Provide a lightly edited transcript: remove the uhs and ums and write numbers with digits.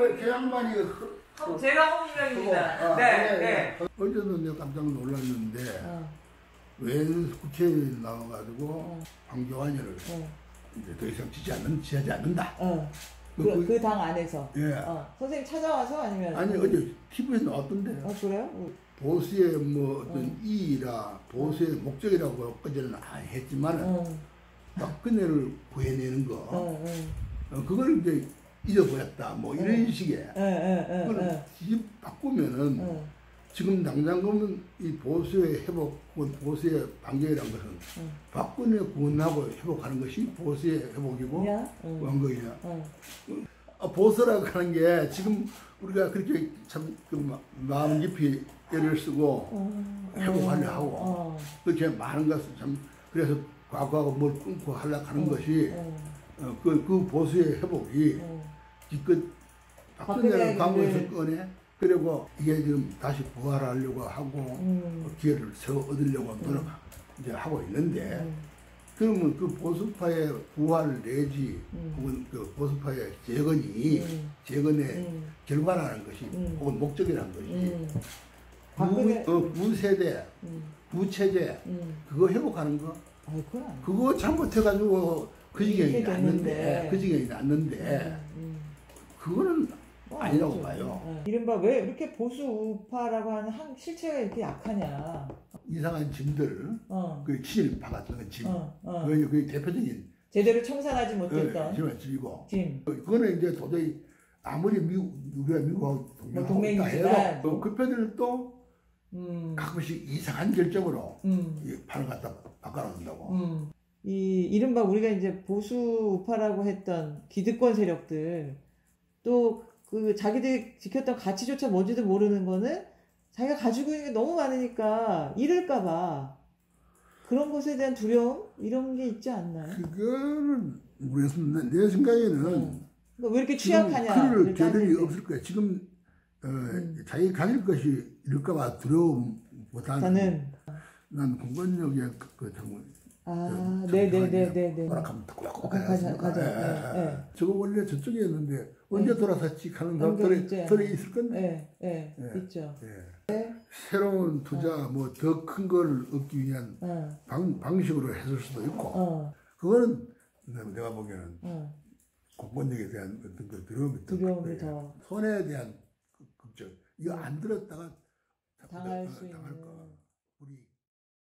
그 양반이 제가 홍명입니다. 네. 어제도 내가 깜짝 놀랐는데 왜 국회에 나와가지고 황교안이를 이제 더 이상 지지하지 않는다. 그 당 안에서. 예. 선생님 찾아와서 아니면? 아니 어제 TV에 나왔던데. 그래요? 보수의 뭐 어떤 이의라 보수의 목적이라고 그전에는 안 했지만은 박근혜를 구해내는 거. 그걸 이제 잊어버렸다. 뭐 이런 식의. 그걸 뒤집 바꾸면은 지금 당장 보면 이 보수의 회복, 보수의 반격이라는 것은 박근혜 구원하고 회복하는 것이 보수의 회복이고 완거이냐. 보수라고 하는 게 지금 우리가 그렇게 참 마음 깊이 애를 쓰고 회복하려 하고 그렇게 많은 것을 참 그래서 과거하고 뭘 끊고 하려고 하는 것이 그 보수의 회복이 기껏 박근혜를 광고에서 꺼내. 그리고 이게 지금 다시 부활하려고 하고 기회를 세워 얻으려고 노력 이제 하고 있는데 그러면 그 보수파의 부활 내지 혹은 그 보수파의 재건의 결과라는 것이 혹은 목적이라는 것이 구세대, 구체제 그거 회복하는 거 그거 잘못해가지고 그 지경이 났는데 그거는 아니라고 봐요. 이른바 왜 이렇게 보수 우파라고 하는 실체가 이렇게 약하냐. 이상한 짐들, 그 친일 박았던 짐. 그게 대표적인. 제대로 청산하지 못했던. 짐이고. 짐. 그거는 이제 도저히 아무리 우리가 미국하고 동맹이지만. 그 편을 또 가끔씩 이상한 결정으로 판을 갖다 바꿔놓는다고. 이른바 우리가 이제 보수 우파라고 했던 기득권 세력들 또 그 자기들이 지켰던 가치조차 뭔지도 모르는 거는 자기가 가지고 있는 게 너무 많으니까 잃을까봐 그런 것에 대한 두려움 이런 게 있지 않나요? 그거는 내 생각에는 그러니까 왜 이렇게 취약하냐 그럴 겨를이 없을 거야. 지금 자기 가질 것이 잃을까봐 두려움보다는 난 공권력의 네네네네. 허락하면 꼭 가자. 저거 원래 저쪽이었는데 언제 돌아섰지 하는 사람들이 있을 건데. 있죠. 새로운 투자 뭐 더 큰 걸 얻기 위한 방식으로 했을 수도 있고. 그거는 내가 보기에는 공권력에 대한 어떤 그 두려움이 더 손해에 대한 걱정. 이거 안 들었다가 당할 수 있는.